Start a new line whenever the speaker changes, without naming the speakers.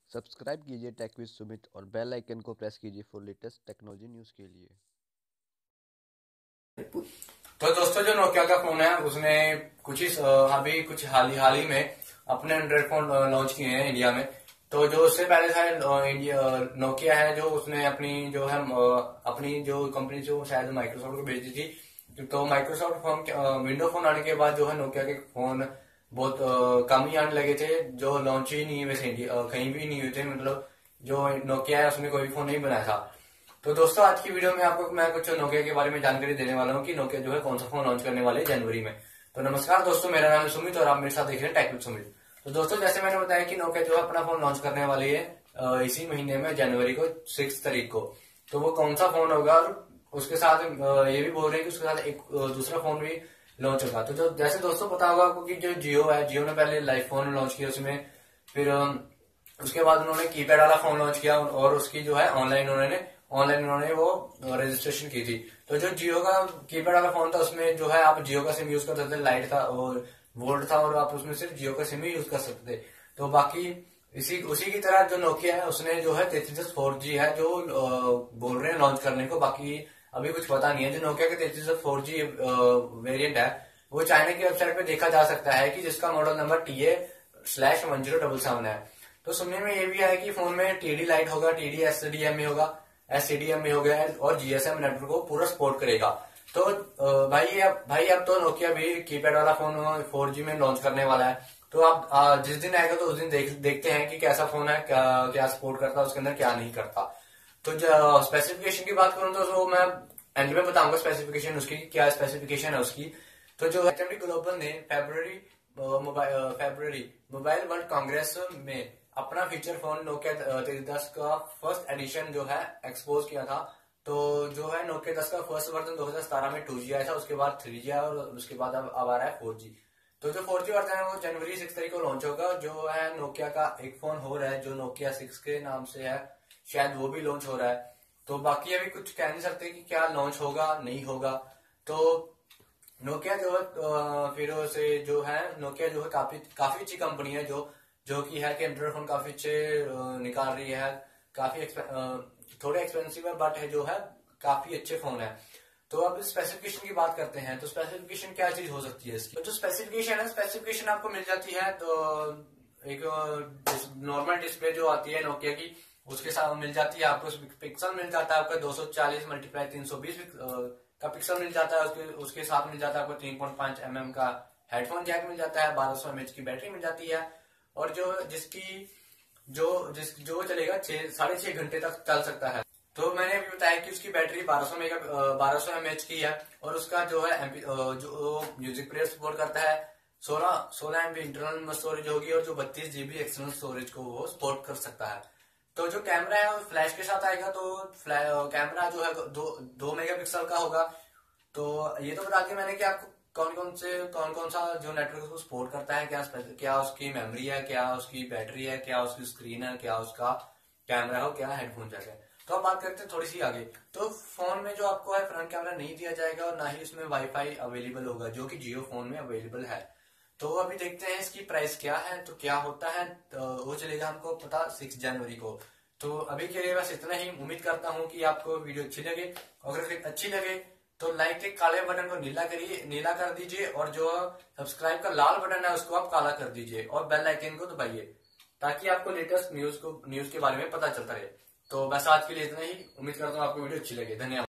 Subscribe कीजिए take with Sumit और bell icon को प्रेस कीजिए फॉर लेटेस्ट टेक्नोलॉजी न्यूज़ के लिए।
तो दोस्तों, जो नोकिया का फोन है उसने कुछ हाल ही में अपने एंड्रॉइड फोन लॉन्च किए हैं इंडिया में। तो जो उससे पहले था इंडिया नोकिया है, जो उसने अपनी जो कंपनी जो शायद माइक्रोसॉफ्ट को बेच दी थी। तो माइक्रोसॉफ्ट फोन विंडो फोन आने के बाद जो है नोकिया के फोन बहुत कम ही आने लगे थे, जो लॉन्च ही नहीं वैसे इंडिया कहीं भी नहीं हुए थे। मतलब जो नोकिया है उसने कोई भी फोन नहीं बनाया था। तो दोस्तों, आज की वीडियो में आपको मैं कुछ नोकिया के बारे में जानकारी देने वाला हूँ कि नोकिया जो है कौन सा फोन लॉन्च करने वाले जनवरी में। तो नमस्कार दोस्तों, मेरा नाम है सुमित और आप मेरे साथ देख रहे हैं टेक विद सुमित। तो दोस्तों, जैसे मैंने बताया कि नोकिया जो है अपना फोन लॉन्च करने वाली है इसी महीने में जनवरी को 6 तारीख को। तो वो कौन सा फोन होगा, और उसके साथ ये भी बोल रहे हैं कि उसके साथ एक दूसरा फोन भी लॉन्च होगा। तो जो जैसे दोस्तों पता होगा आपको कि जो जियो है, जियो ने पहले लाइफ फोन लॉन्च किया उसमें, फिर उसके बाद उन्होंने कीपैड वाला फोन लॉन्च किया और उसकी जो है ऑनलाइन उन्होंने वो रजिस्ट्रेशन की थी। तो जो जियो का कीपैड वाला फोन था उसमें जो है आप जियो का सिम यूज कर सकते थे, लाइट था और वोल्ट था, और आप उसमें सिर्फ जियो का सिम ही यूज कर सकते थे। तो बाकी उसी की तरह जो नोकिया है उसने जो है 3310 4G है जो बोल रहे हैं लॉन्च करने को। बाकी अभी कुछ पता नहीं है। जो नोकिया के 3310 4G वेरिएंट है वो चाइना की वेबसाइट पे देखा जा सकता है कि जिसका मॉडल नंबर TA/1077 है। तो सुनने में ये भी है कि फोन में TD लाइट होगा, TD SCDMA होगा, SCDMA हो गया और GSM नेटवर्क को पूरा सपोर्ट करेगा। तो भाई अब तो नोकिया भी कीपैड वाला फोन 4G में लॉन्च करने वाला है। तो आप जिस दिन आएगा तो उस दिन देखते हैं कि कैसा फोन है, क्या सपोर्ट करता है, उसके अंदर क्या नहीं करता। तो जो स्पेसिफिकेशन की बात करूं तो मैं एंड में बताऊंगा स्पेसिफिकेशन उसकी, क्या स्पेसिफिकेशन है उसकी। तो जो HMD ग्लोबल ने फेब्रुवरी मोबाइल वर्ल्ड कांग्रेस में अपना फीचर फोन नोकिया 3310 का फर्स्ट एडिशन जो है एक्सपोज किया था। तो जो है नोकिया 10 का फर्स्ट वर्जन 2017 में 2G आया था, उसके बाद 3G आया और उसके बाद अब आ रहा है 4G। तो जो 4G वर्जन है वो जनवरी 6 तारीख को लॉन्च होगा। जो है नोकिया का एक फोन हो रहा है जो नोकिया 6 के नाम से है, शायद वो भी लॉन्च हो रहा है। तो बाकी अभी कुछ कह नहीं सकते कि क्या लॉन्च होगा नहीं होगा। तो नोकिया जो है फिर से जो है नोकिया जो है काफी अच्छी कंपनी है, जो कि है कि एंड्रॉइड फोन काफी अच्छे निकाल रही है। काफी थोड़े एक्सपेंसिव है बट है जो है काफी अच्छे फोन है। तो अब स्पेसिफिकेशन की बात करते हैं। तो स्पेसिफिकेशन क्या चीज हो सकती है इसकी। तो जो स्पेसिफिकेशन आपको मिल जाती है। तो एक नॉर्मल डिस्प्ले जो आती है नोकिया की उसके साथ मिल जाती है आपको। पिक्सल मिल जाता है आपका 240x320 का पिक्सल मिल जाता है। उसके साथ मिल जाता है आपको 3.5 mm का हेडफोन जैक मिल जाता है, 1200 mAh की बैटरी मिल जाती है, और जो चलेगा 6.5 घंटे तक चल सकता है। तो मैंने अभी बताया कि उसकी बैटरी 1200 mAh की है, और उसका जो है जो म्यूजिक प्लेयर सपोर्ट करता है 16 MB इंटरनल स्टोरेज होगी, और जो 32 GB एक्सटर्नल स्टोरेज को वो सपोर्ट कर सकता है। तो जो कैमरा है वो फ्लैश के साथ आएगा। तो कैमरा जो है 2 मेगापिक्सल का होगा। तो ये तो बता दिया मैंने कि आपको कौन कौन सा जो नेटवर्क को सपोर्ट करता है, क्या उसकी मेमोरी है, क्या उसकी बैटरी है, क्या उसकी स्क्रीन है, क्या उसका कैमरा हो, क्या हेडफोन जैक है। तो अब बात करते हैं थोड़ी सी आगे। तो फोन में जो आपको है फ्रंट कैमरा नहीं दिया जाएगा, और ना ही उसमें वाईफाई अवेलेबल होगा जो कि जियो फोन में अवेलेबल है। तो अभी देखते हैं इसकी प्राइस क्या है, तो क्या होता है। तो वो चलेगा हमको पता 6 जनवरी को। तो अभी के लिए बस इतना ही। उम्मीद करता हूँ कि आपको वीडियो अच्छी लगे। अगर अच्छी लगे तो लाइक के काले बटन को नीला कर दीजिए, और जो सब्सक्राइब का लाल बटन है उसको आप काला कर दीजिए, और बेल आइकन को दबाइए ताकि आपको लेटेस्ट न्यूज के बारे में पता चलता रहे। तो बस आज के लिए इतना ही। उम्मीद करता हूँ आपको वीडियो अच्छी लगे। धन्यवाद।